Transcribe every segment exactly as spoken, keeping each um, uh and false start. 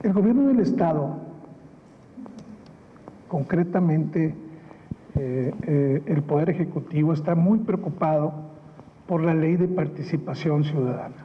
El gobierno del Estado, concretamente eh, eh, el Poder Ejecutivo, está muy preocupado por la Ley de Participación Ciudadana.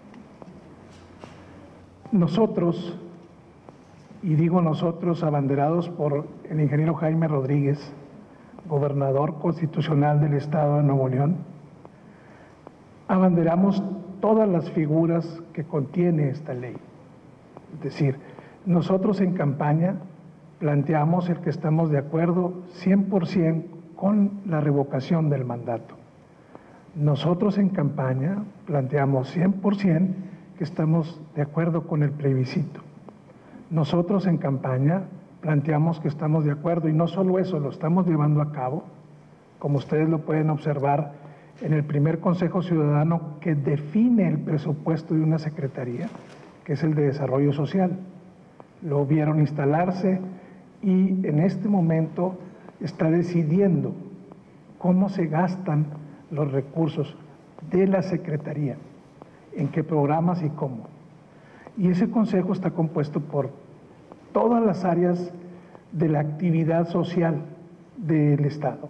Nosotros, y digo nosotros abanderados por el ingeniero Jaime Rodríguez, gobernador constitucional del Estado de Nuevo León, abanderamos todas las figuras que contiene esta ley. Es decir, nosotros en campaña planteamos el que estamos de acuerdo cien por ciento con la revocación del mandato. Nosotros en campaña planteamos cien por ciento que estamos de acuerdo con el plebiscito. Nosotros en campaña planteamos que estamos de acuerdo, y no solo eso, lo estamos llevando a cabo, como ustedes lo pueden observar en el primer Consejo Ciudadano que define el presupuesto de una secretaría, que es el de Desarrollo Social. Lo vieron instalarse y en este momento está decidiendo cómo se gastan los recursos de la Secretaría, en qué programas y cómo. Y ese consejo está compuesto por todas las áreas de la actividad social del Estado.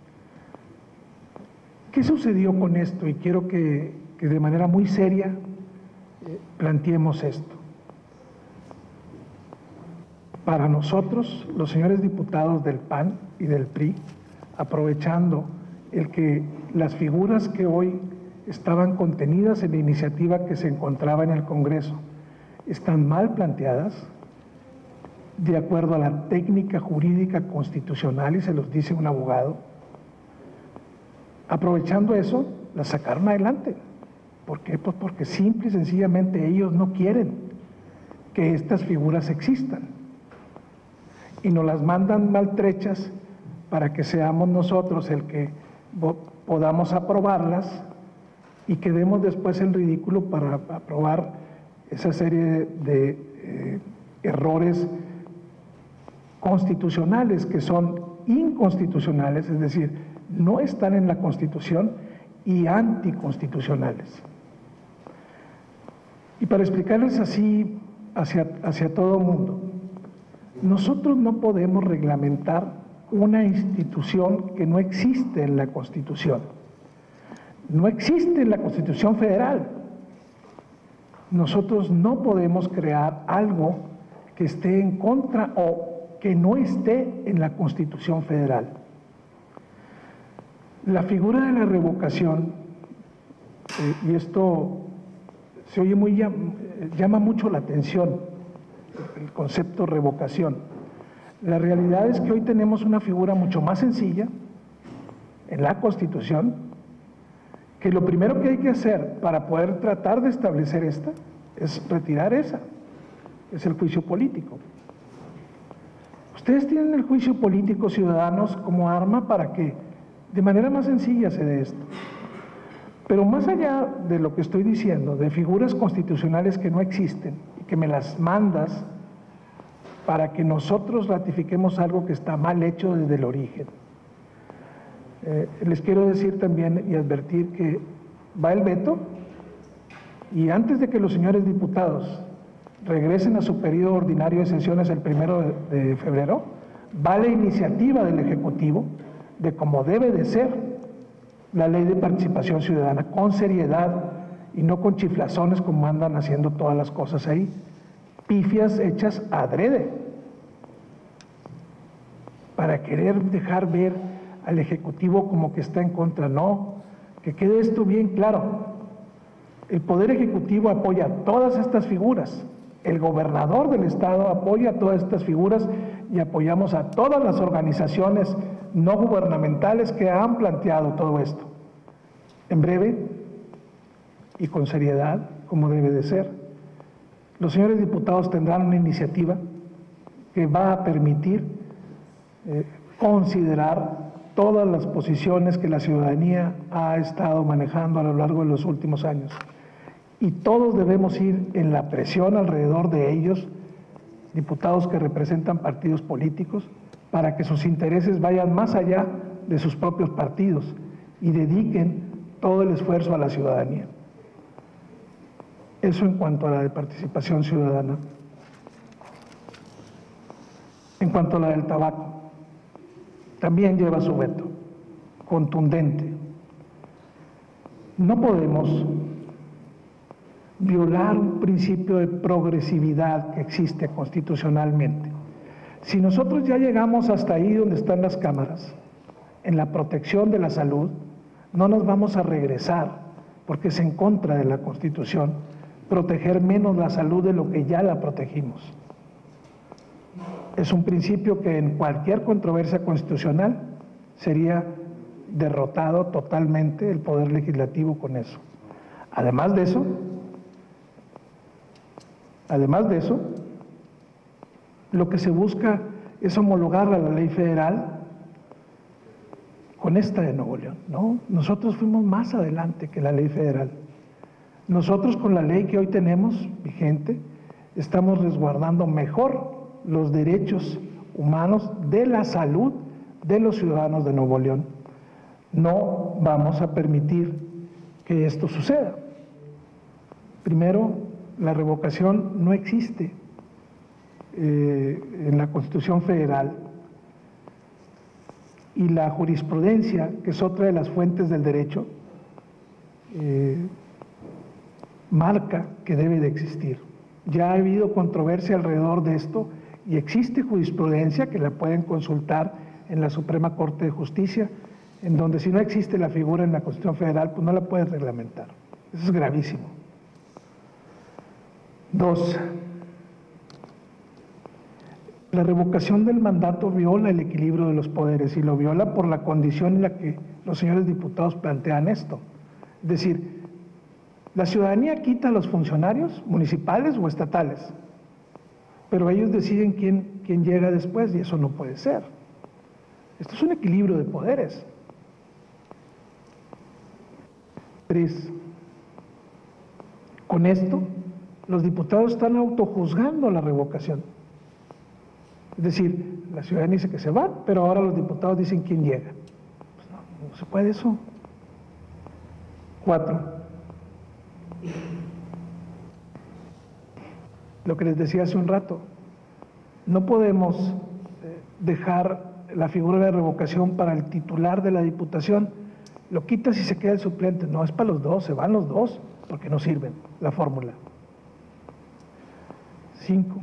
¿Qué sucedió con esto? Y quiero que, que de manera muy seria eh, planteemos esto. Para nosotros, los señores diputados del P A N y del P R I, aprovechando el que las figuras que hoy estaban contenidas en la iniciativa que se encontraba en el Congreso están mal planteadas, de acuerdo a la técnica jurídica constitucional, y se los dice un abogado, aprovechando eso, las sacaron adelante. ¿Por qué? Pues porque simple y sencillamente ellos no quieren que estas figuras existan y nos las mandan maltrechas para que seamos nosotros el que podamos aprobarlas y quedemos después en ridículo para aprobar esa serie de eh, errores constitucionales que son inconstitucionales, es decir, no están en la Constitución y anticonstitucionales. Y para explicarles así hacia, hacia todo el mundo, nosotros no podemos reglamentar una institución que no existe en la Constitución. No existe en la Constitución Federal. Nosotros no podemos crear algo que esté en contra o que no esté en la Constitución Federal. La figura de la revocación, eh, y esto se oye muy, llama mucho la atención, el concepto revocación. La realidad es que hoy tenemos una figura mucho más sencilla en la Constitución, que lo primero que hay que hacer para poder tratar de establecer esta es retirar esa, es el juicio político. Ustedes tienen el juicio político, ciudadanos, como arma para que de manera más sencilla se dé esto. Pero más allá de lo que estoy diciendo, de figuras constitucionales que no existen y que me las mandas para que nosotros ratifiquemos algo que está mal hecho desde el origen. Eh, les quiero decir también y advertir que va el veto y antes de que los señores diputados regresen a su periodo ordinario de sesiones el primero de, de febrero, va la iniciativa del Ejecutivo de cómo debe de ser la Ley de Participación Ciudadana, con seriedad y no con chiflazones como andan haciendo todas las cosas ahí, pifias hechas adrede, para querer dejar ver al Ejecutivo como que está en contra. No, que quede esto bien claro. El Poder Ejecutivo apoya todas estas figuras, el gobernador del Estado apoya todas estas figuras y apoyamos a todas las organizaciones no gubernamentales que han planteado todo esto. En breve y con seriedad, como debe de ser, los señores diputados tendrán una iniciativa que va a permitir eh, considerar todas las posiciones que la ciudadanía ha estado manejando a lo largo de los últimos años. Y todos debemos ir en la presión alrededor de ellos, diputados que representan partidos políticos, para que sus intereses vayan más allá de sus propios partidos y dediquen todo el esfuerzo a la ciudadanía. Eso en cuanto a la de participación ciudadana. cuanto a la del tabaco, también lleva su veto contundente. No podemos violar un principio de progresividad que existe constitucionalmente. Si nosotros ya llegamos hasta ahí donde están las cámaras, en la protección de la salud, no nos vamos a regresar, porque es en contra de la Constitución, proteger menos la salud de lo que ya la protegimos. Es un principio que en cualquier controversia constitucional sería derrotado totalmente el Poder Legislativo con eso. Además de eso, además de eso, lo que se busca es homologar a la ley federal con esta de Nuevo León, ¿no? Nosotros fuimos más adelante que la ley federal. Nosotros con la ley que hoy tenemos vigente, estamos resguardando mejor los derechos humanos de la salud de los ciudadanos de Nuevo León. No vamos a permitir que esto suceda. Primero, la revocación no existe eh, en la Constitución Federal, y la jurisprudencia, que es otra de las fuentes del derecho, eh, marca que debe de existir. Ya ha habido controversia alrededor de esto y existe jurisprudencia que la pueden consultar en la Suprema Corte de Justicia, en donde si no existe la figura en la Constitución Federal, pues no la pueden reglamentar. Eso es gravísimo. Dos, la revocación del mandato viola el equilibrio de los poderes y lo viola por la condición en la que los señores diputados plantean esto. Es decir, la ciudadanía quita a los funcionarios municipales o estatales, pero ellos deciden quién, quién llega después y eso no puede ser. Esto es un equilibrio de poderes. Tres, con esto los diputados están autojuzgando la revocación. Es decir, la ciudadanía dice que se va, pero ahora los diputados dicen quién llega. Pues no, no se puede eso. Cuatro. Lo que les decía hace un rato, no podemos dejar la figura de revocación para el titular de la diputación, lo quitas y se queda el suplente. No, es para los dos, se van los dos, porque no sirven la fórmula. Cinco.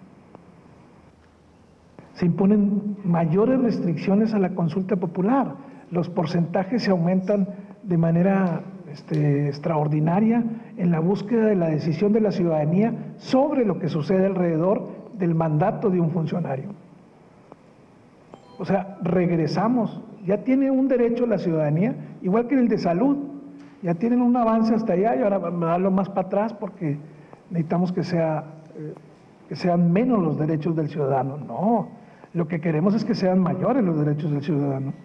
Se imponen mayores restricciones a la consulta popular. Los porcentajes se aumentan de manera este, extraordinaria en la búsqueda de la decisión de la ciudadanía sobre lo que sucede alrededor del mandato de un funcionario. O sea, regresamos. Ya tiene un derecho la ciudadanía, igual que en el de salud. Ya tienen un avance hasta allá y ahora vamos a darlo más para atrás porque necesitamos que, sea, eh, que sean menos los derechos del ciudadano. No, lo que queremos es que sean mayores los derechos del ciudadano.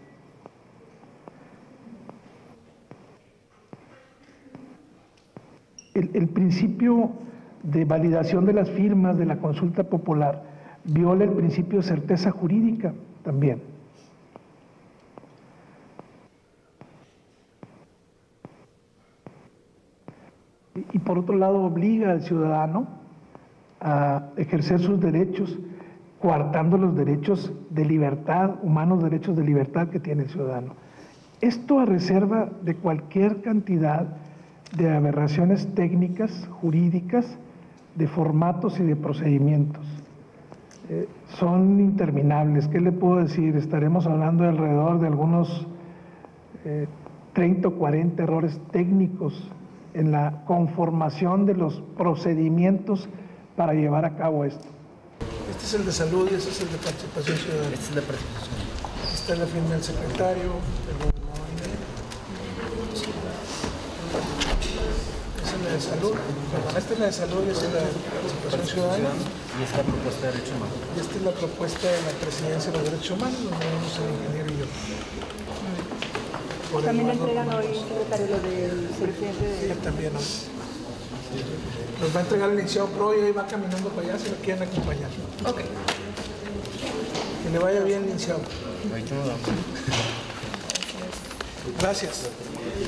El, el principio de validación de las firmas de la consulta popular viola el principio de certeza jurídica también. Y, y por otro lado obliga al ciudadano a ejercer sus derechos, coartando los derechos de libertad, humanos derechos de libertad que tiene el ciudadano. Esto a reserva de cualquier cantidad de aberraciones técnicas, jurídicas, de formatos y de procedimientos. Eh, son interminables. ¿Qué le puedo decir? Estaremos hablando de alrededor de algunos eh, treinta o cuarenta errores técnicos en la conformación de los procedimientos para llevar a cabo esto. Este es el de salud y ese es el de participación ciudadana. Este es el de participación. Esta es la firma del secretario, del gobernador. Esta es la de salud. Esta es la de salud y esta es la de participación ciudadana. Y esta propuesta de derechos humanos. Y esta es la propuesta de la presidencia de los derechos humanos, donde vamos el ingeniero y yo. Por también entregan hoy, secretario, lo del presidente de... Sí, también hoy. Nos va a entregar el licenciado Pro y ahí va caminando para allá si lo quieren acompañar. Ok. Que le vaya bien, licenciado. Ahí te lo damos. Gracias.